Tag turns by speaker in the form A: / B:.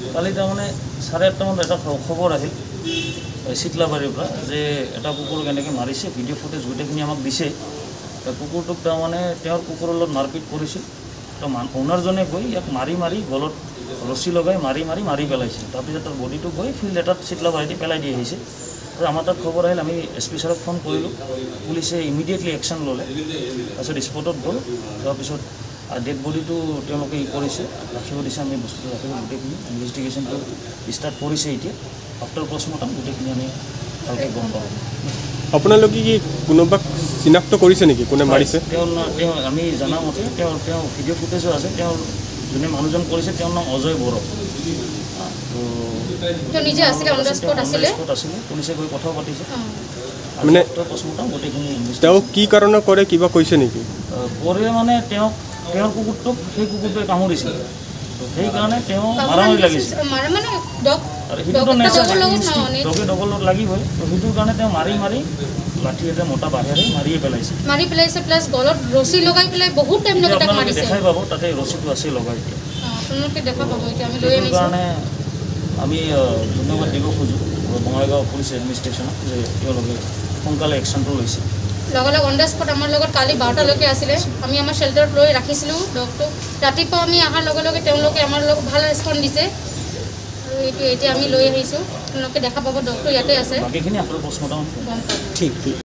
A: কালি তাৰমানে 8:30 মানত এটা খবৰ আহিল চিতলাবাৰীৰ পৰা যে এটা কুকুৰ কেনেকৈ মাৰিছে ভিডিঅ' ফুটেজ গোটেইখিনি আমাক দিছে কুকুৰটোক তাৰমানে তেওঁৰ কুকুৰৰ লগত মাৰপিট কৰিছিল তো ওনাৰজনে গৈ ইয়াক মাৰি মাৰি গলত ৰছী লগাই মাৰি পেলাইছিল তাৰপিছত তাৰ বডিটো গৈ ফিল্ড এটাত চিতলাবাৰীতে পেলাই দি আহিছে আৰু আমাৰ তাত খবৰ আহিল আমি SP ছাৰক ফোন কৰিলোঁ পুলিচে ইমিডিয়েটলি একশ্যন ল'লে তাৰপিছত স্পটত গ'ল তাৰপিছত ডেড বডিটো তেওঁলোকে কৰিছে ৰাখিব দিছে আমি বস্তুটো ৰাখিব গোটেইখিনি ইনভেষ্টিগেশ্যনটো ষ্টাৰ্ট কৰিছে এতিয়া আফটাৰ পষ্টমৰ্টম গোটেইখিনি আমি ভালকৈ গম পাওঁ
B: আপোনালোকে কি কোনোবাক চিনাক্ত কৰিছে নেকি কোনে মাৰিছে
A: তেওঁ আমি জনা মতে তেওঁ ভিডিঅ' ফুটেজো আছে তেওঁ যোনে মানুহজন কৰিছে তেওঁৰ নাম অজয় বড়ো
C: নিজে আছিলে অন দ্য স্পট আছিলে
A: পুলিচে গৈ কথা পাতিছে
B: মানে
A: পষ্টমৰ্টম গোটেইখিনি
B: তেওঁ কি কাৰণে কৰে কিবা কৈছে নেকি
A: কৰে মানে তেওঁৰ কুকুৰটোক সেই কুকুৰটোৱে কামুৰিছিল সেইকাৰণে তেওঁ মাৰামাৰি লাগিছিল আৰু সেইটোতো ডগে ডগৰ লগত লাগিবই সেইটোৰ কাৰণে তেওঁ মাৰি লাঠি এটা মোটা বাঁহেৰে মাৰি পেলাইছে
C: প্লাছ গলত ৰছী লগাই পেলাই বহুত টাইম লগাই তাক মাৰিছে
A: দেখাই পাব তাতে ৰছীটো আছে লগাই এতিয়া
C: আপোনালোকে দেখা পাব এতিয়া আমি লৈ আনিছোঁ
A: কাৰণে আমি ধন্যবাদ দিব খোজোঁ বঙাইগাঁও পুলিচ এডমিনিষ্ট্ৰেশ্যনক যে তেওঁলোকে সোনকালে একশ্যনটো লৈছে
C: লগে অন দ্য স্পট আমাৰ লগত কালি 12টালৈকে আছিলে আমি আমাৰ শ্বেল্টাৰত লৈ ৰাখিছিলোঁ ডগটোক ৰাতিপুৱা আমি অহাৰ লগে লগে তেওঁলোকে আমাৰ লগত ভাল ৰেছপণ্ড দিছে আৰু এইটো এতিয়া আমি লৈ আহিছোঁ আপোনালোকে দেখা পাব ডগটো ইয়াতে আছে
A: বাকীখিনি আপোনাৰ পষ্টমৰ্টম
B: ঠিক